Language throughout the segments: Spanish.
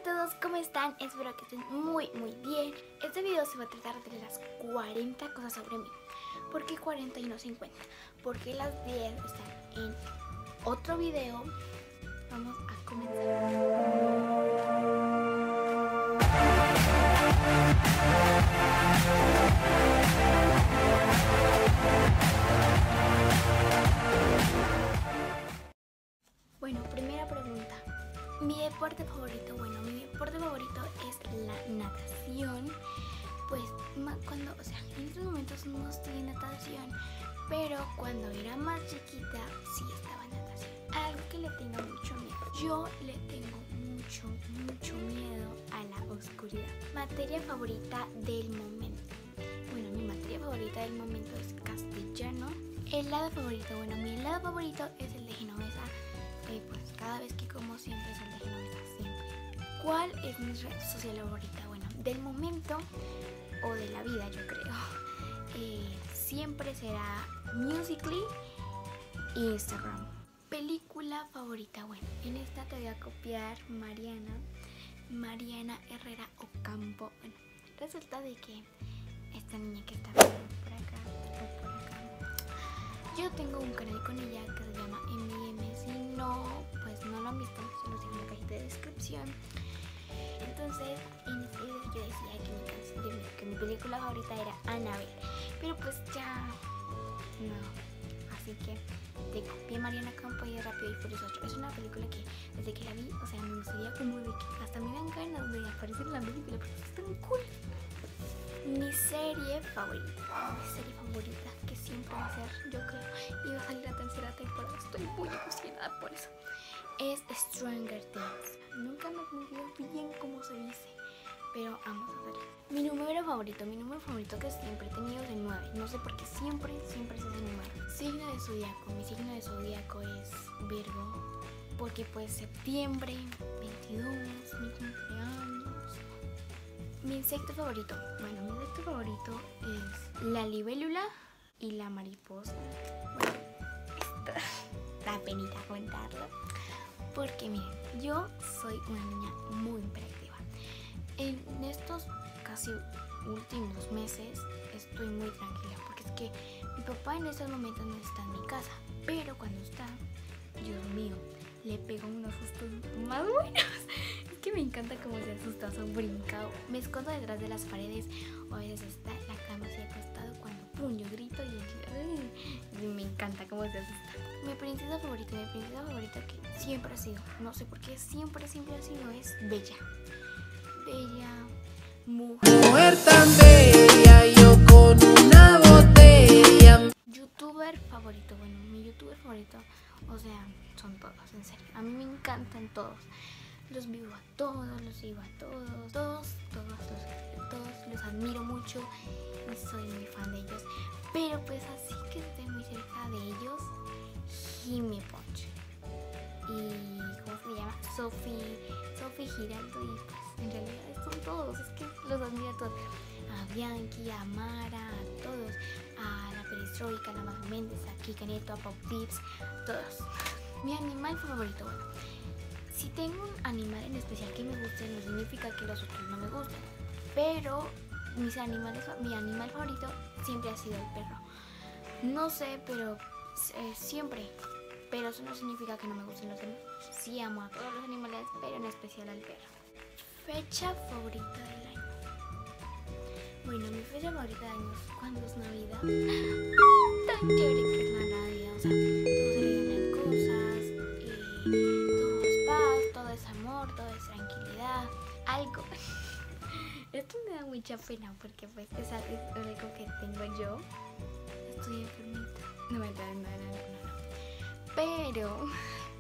todos, ¿cómo están? Espero que estén muy bien. Este video se va a tratar de las 40 cosas sobre mí. ¿Por qué 40 y no 50? Porque las 10 están en otro video. Vamos a comenzar. Bueno, primera pregunta. Mi deporte favorito, mi deporte favorito es la natación. Pues en estos momentos no estoy en natación, pero cuando era más chiquita sí estaba en natación. Algo que le tengo mucho miedo. Yo le tengo mucho miedo a la oscuridad. Materia favorita del momento. Bueno, mi materia favorita del momento es castellano. Helado favorito, mi helado favorito es el de Genovesa. Pues cada vez que como siempre es el de Genovesa, siempre. ¿Cuál es mi red social favorita? Bueno, del momento o de la vida, yo creo. Siempre será Musical.ly e Instagram. Película favorita, bueno, en esta te voy a copiar Mariana Herrera Ocampo. Bueno, resulta de que esta niña que está viendo por acá, yo tengo un canal con ella que se llama M&M. Si no, pues no lo han visto, se los dejo en la cajita de descripción. Entonces, en este video yo decía que mi película favorita era Annabelle, pero pues ya no. Así que te copié Mariana Ocampo y Rápido y Furioso 8. Es una película que desde que la vi, me gustaría como de que hasta me dan ganas de aparecer en la película porque es tan cool. Mi serie favorita que siempre va a ser, yo creo, y va a salir la tercera temporada, estoy muy emocionada por eso, es Stranger Things. Nunca me acuerdo bien cómo se dice, pero vamos a ver. Mi número favorito que siempre he tenido es el 9, no sé por qué siempre es ese número. Signo de zodiaco, mi signo de zodiaco es Virgo, porque pues septiembre 22, mi cumpleaños. Mi insecto favorito, es la libélula y la mariposa. Bueno, esto da penita contarlo, porque miren, yo soy una niña muy hiperactiva. En estos casi últimos meses estoy muy tranquila, porque es que mi papá en estos momentos no está en mi casa, pero cuando está, Dios mío, le pego unos sustos más buenos. Es que me encanta cómo se asusta, brincado. Me escondo detrás de las paredes, o a veces está en la cama así acostado cuando pum, yo grito y me encanta cómo se asusta. Mi princesa favorita que siempre ha sido, no sé por qué, siempre ha sido, es Bella. Mujer tan bella, yo con una botella. YouTuber favorito, mi youtuber favorito, son todos, en serio. A mí me encantan todos. Los vivo a todos, los sigo a todos los admiro mucho y soy muy fan de ellos. Pero pues así que estoy muy cerca de ellos, Jimmy Punch y ¿cómo se llama? Sophie Giraldo, y pues en realidad son todos, es que los admiro a todos. A Bianchi, a Mara, a todos, a la Perestroika, a la Majo Méndez, a Kika Nieto, a Pop Tips, todos. Mi animal favorito, si tengo un animal en especial que me guste, no significa que los otros no me gusten, pero mi animal favorito siempre ha sido el perro. No sé, pero siempre. Pero eso no significa que no me gusten los demás. Sí amo a todos los animales, pero en especial al perro. Fecha favorita del año. Mi fecha favorita del año es cuando es Navidad. Tan chévere que es la Navidad. Todos se regalan cosas, todo es paz, todo es amor, todo es tranquilidad. Algo. Esto me da mucha pena porque pues es algo que tengo yo. Estoy enfermita. No me da nada. Pero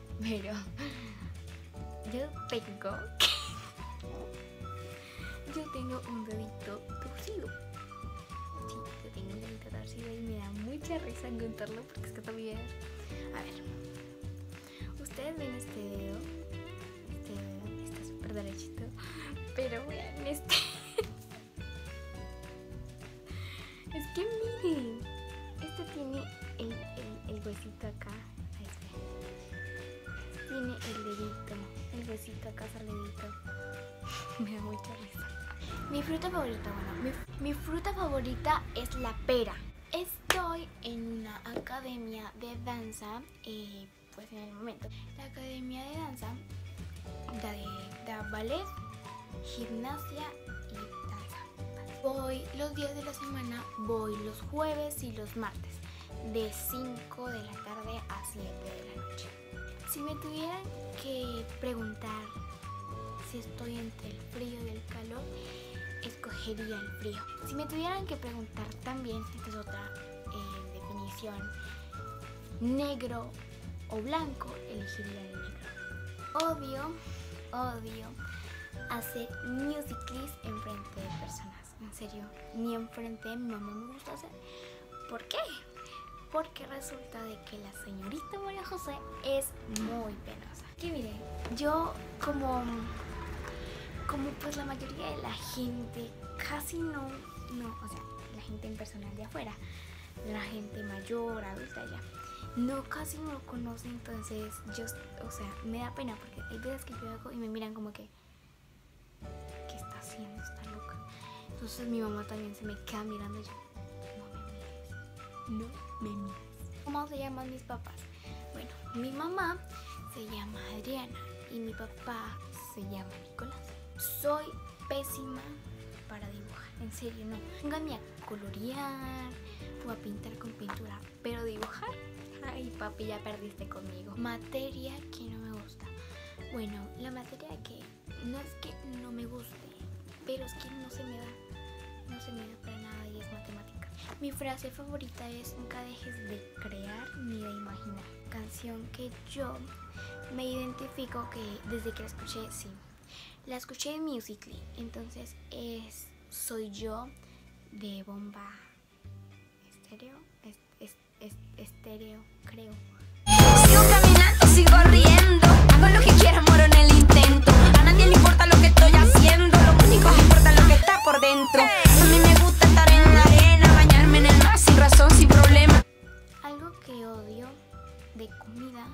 yo tengo un dedito torcido. Sí, yo tengo un dedito torcido y me da mucha risa contarlo porque es que todavía... A ver, ustedes ven este dedo está súper derechito, pero vean este. Es que miren, este tiene el huesito acá. Tiene el huesito acá salidito. Me da mucha risa. Mi fruta favorita, bueno, mi fruta favorita es la pera. Estoy en una academia de danza, pues en el momento. La academia de danza da ballet, gimnasia y danza. Voy los días de la semana, voy los jueves y los martes, de 5 de la tarde a 7 de la noche. Si me tuvieran que preguntar si estoy entre el frío y el calor, escogería el frío. Si me tuvieran que preguntar también, esta es otra definición, negro o blanco, elegiría el negro. Odio hacer musicals enfrente de personas. En serio, ni enfrente de mi mamá me gusta hacer. ¿Por qué? Porque resulta de que la señorita María José es muy penosa. Que miren, yo como pues la mayoría de la gente casi no, o sea, la gente en personal de afuera, la gente mayor, adulta ya, casi no lo conoce, entonces yo, o sea, me da pena porque hay veces que yo hago y me miran como que, ¿qué está haciendo esta loca? Entonces mi mamá también se me queda mirando y yo, no me mires. ¿Cómo se llaman mis papás? Bueno, mi mamá se llama Adriana y mi papá se llama Nicolás. Soy pésima para dibujar, en serio, no. Pónganme a colorear o a pintar con pintura, pero dibujar, ay papi, ya perdiste conmigo. Materia que no me gusta. Bueno, la materia que no es que no me guste, pero es que no se me da para nada y es matemática. Mi frase favorita es: nunca dejes de crear ni de imaginar. Canción que yo me identifico que desde que la escuché, sí. La escuché en Musical.ly, entonces Soy Yo de Bomba Estéreo, Estéreo, creo. Sigo caminando, sigo riendo, hago lo que quiera, muero en el intento. A nadie le importa lo que estoy haciendo, lo único que importa es lo que está por dentro. A mí me gusta estar en la arena, bañarme en el mar sin razón, sin problema. Algo que odio de comida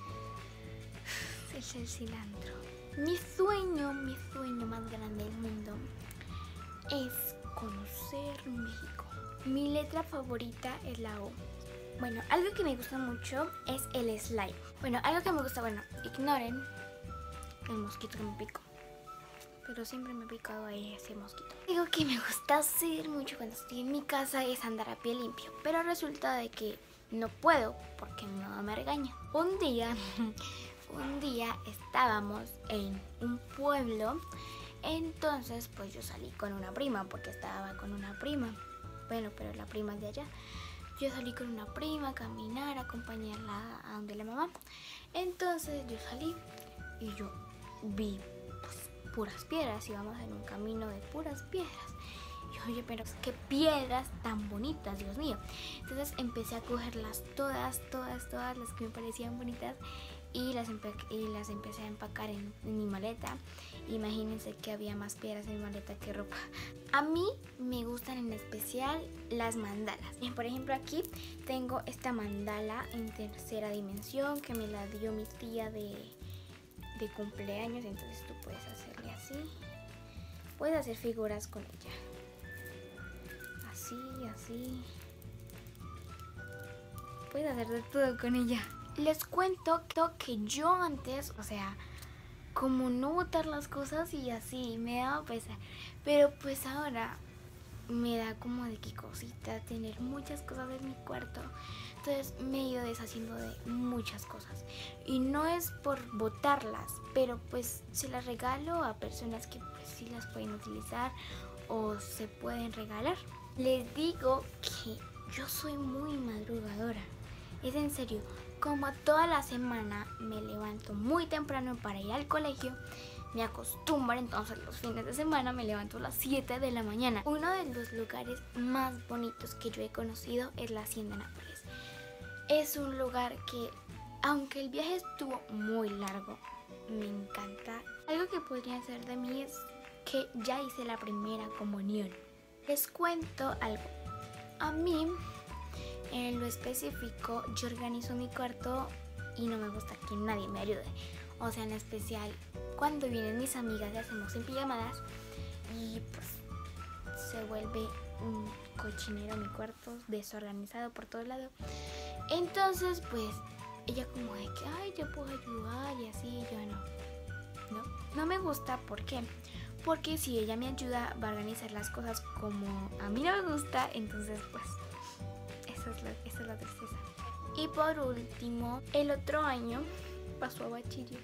es el cilantro. Mi sueño más grande del mundo es conocer México. Mi letra favorita es la O. Bueno, algo que me gusta mucho es el slime. Bueno, algo que me gusta, bueno, ignoren el mosquito que me picó, pero siempre me ha picado ahí ese mosquito. Algo que me gusta hacer mucho cuando estoy en mi casa es andar a pie limpio, pero resulta de que no puedo porque mi mamá me regaña. Un día estábamos en un pueblo, entonces pues yo salí con una prima porque estaba con una prima. Bueno, pero la prima es de allá. Yo salí con una prima a caminar, a acompañarla a donde la mamá. Entonces yo salí y yo vi pues puras piedras, íbamos en un camino de puras piedras. Y oye, pero qué piedras tan bonitas, Dios mío. Entonces empecé a cogerlas todas las que me parecían bonitas y las empecé a empacar en mi maleta. Imagínense que había más piedras en mi maleta que ropa. A mí me gustan en especial las mandalas. Por ejemplo, aquí tengo esta mandala en tercera dimensión que me la dio mi tía de cumpleaños. Entonces tú puedes hacerle así. Puedes hacer figuras con ella. Así. Puedes hacer de todo con ella. Les cuento que yo antes, o sea, como no botar las cosas y así, me daba pesar. Pero pues ahora me da como de qué cosita tener muchas cosas en mi cuarto. Entonces me he ido deshaciendo de muchas cosas. Y no es por botarlas, pero pues se las regalo a personas que pues sí las pueden utilizar o se pueden regalar. Les digo que yo soy muy madrugadora. Es en serio. Como toda la semana me levanto muy temprano para ir al colegio, me acostumbro, entonces los fines de semana me levanto a las 7 de la mañana. Uno de los lugares más bonitos que yo he conocido es la Hacienda Nápoles. Es un lugar que, aunque el viaje estuvo muy largo, me encanta. Algo que podría hacer de mí es que ya hice la primera comunión. Les cuento algo. A mí, en lo específico, yo organizo mi cuarto y no me gusta que nadie me ayude. O sea, en especial cuando vienen mis amigas y hacemos en pijamadas y pues se vuelve un cochinero mi cuarto, desorganizado por todos lados. Entonces pues ella como de que ay, yo puedo ayudar y así, yo no me gusta. ¿Por qué? Porque si ella me ayuda va a organizar las cosas como a mí no me gusta, entonces pues esa es la tristeza. Y por último, el otro año pasó a bachiller.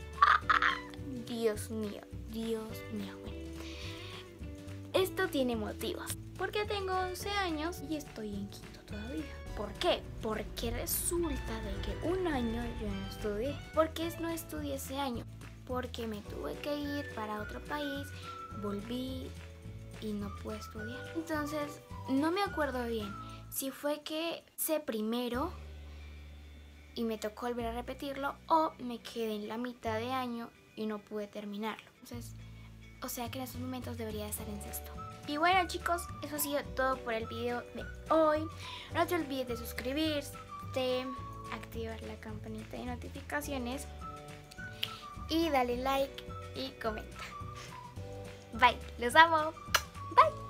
Dios mío, bueno. Esto tiene motivos. Porque tengo 11 años y estoy en quinto todavía. ¿Por qué? Porque resulta de que un año yo no estudié. ¿Por qué no estudié ese año? Porque me tuve que ir para otro país, volví y no pude estudiar. Entonces, no me acuerdo bien si fue que hice primero y me tocó volver a repetirlo o me quedé en la mitad de año y no pude terminarlo. Entonces, o sea que en estos momentos debería estar en sexto. Y bueno chicos, eso ha sido todo por el video de hoy. No te olvides de suscribirte, activar la campanita de notificaciones y dale like y comenta. Bye, los amo. Bye.